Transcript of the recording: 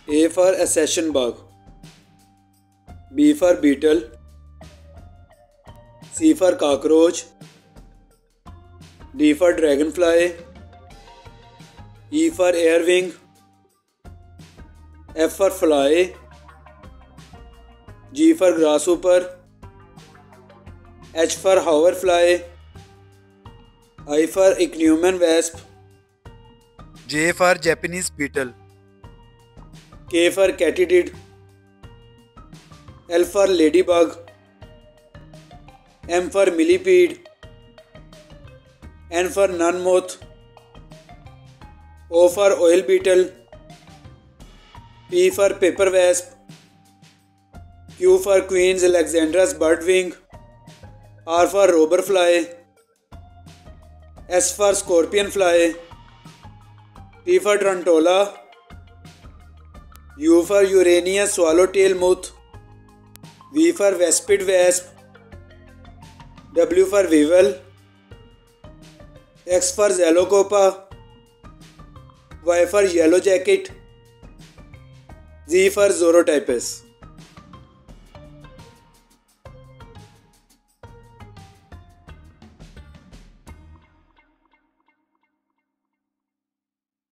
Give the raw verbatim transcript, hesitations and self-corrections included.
A for accession bug. B for beetle. C for cockroach. D for dragonfly. E for airwing. F for fly. G for grasshopper. H for hoverfly. I for ichneumon wasp. J for Japanese beetle. K for katydid. L for ladybug. M for millipede. N for nun moth. O for oil beetle. P for paper wasp. Q for Queen Alexandra's birdwing. R for robber fly. S for scorpion fly. T for tarantula. U for Uranus swallowtail moth. V for waspid wasp. W for weevil. X for Xylocopa. Y for yellow jacket. Z for Zorotypus.